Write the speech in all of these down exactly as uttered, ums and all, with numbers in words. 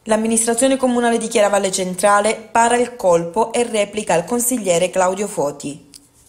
L'amministrazione comunale di Chiaravalle Centrale para il colpo e replica al consigliere Claudio Foti.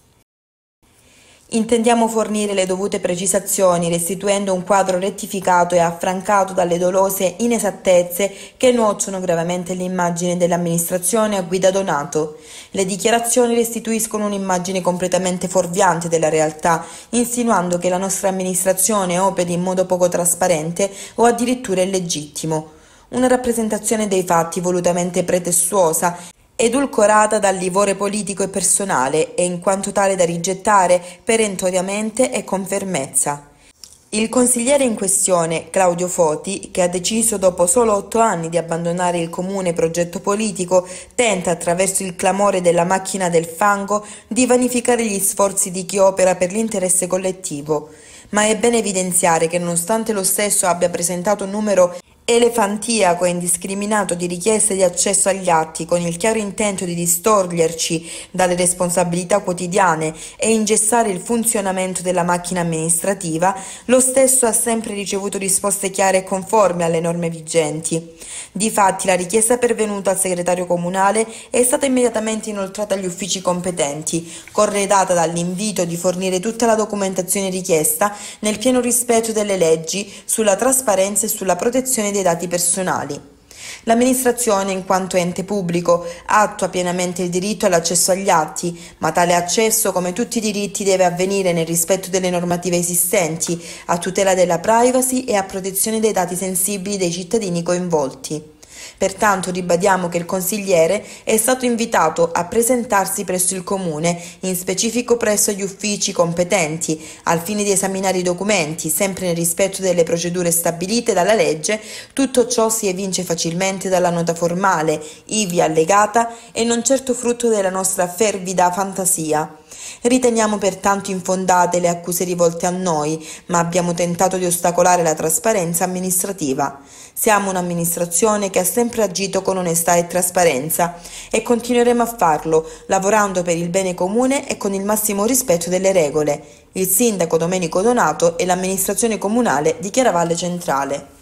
Intendiamo fornire le dovute precisazioni restituendo un quadro rettificato e affrancato dalle dolose inesattezze che nuocciono gravemente all'immagine dell'amministrazione a guida Donato. Le dichiarazioni restituiscono un'immagine completamente fuorviante della realtà, insinuando che la nostra amministrazione operi in modo poco trasparente o addirittura illegittimo. Una rappresentazione dei fatti volutamente pretestuosa, edulcorata dal livore politico e personale e in quanto tale da rigettare perentoriamente e con fermezza. Il consigliere in questione, Claudio Foti, che ha deciso dopo solo otto anni di abbandonare il comune progetto politico, tenta attraverso il clamore della macchina del fango di vanificare gli sforzi di chi opera per l'interesse collettivo. Ma è bene evidenziare che nonostante lo stesso abbia presentato un numero elefantiaco e indiscriminato di richieste di accesso agli atti con il chiaro intento di distoglierci dalle responsabilità quotidiane e ingessare il funzionamento della macchina amministrativa, lo stesso ha sempre ricevuto risposte chiare e conformi alle norme vigenti. Difatti la richiesta pervenuta al segretario comunale è stata immediatamente inoltrata agli uffici competenti, corredata dall'invito di fornire tutta la documentazione richiesta nel pieno rispetto delle leggi sulla trasparenza e sulla protezione dei dati personali. L'amministrazione, in quanto ente pubblico, attua pienamente il diritto all'accesso agli atti, ma tale accesso, come tutti i diritti, deve avvenire nel rispetto delle normative esistenti, a tutela della privacy e a protezione dei dati sensibili dei cittadini coinvolti. Pertanto ribadiamo che il consigliere è stato invitato a presentarsi presso il Comune, in specifico presso gli uffici competenti, al fine di esaminare i documenti, sempre nel rispetto delle procedure stabilite dalla legge. Tutto ciò si evince facilmente dalla nota formale, ivi allegata, e non certo frutto della nostra fervida fantasia. Riteniamo pertanto infondate le accuse rivolte a noi, ma abbiamo tentato di ostacolare la trasparenza amministrativa. Siamo un'amministrazione che ha sempre agito con onestà e trasparenza e continueremo a farlo, lavorando per il bene comune e con il massimo rispetto delle regole. Il sindaco Domenico Donato e l'amministrazione comunale di Chiaravalle Centrale.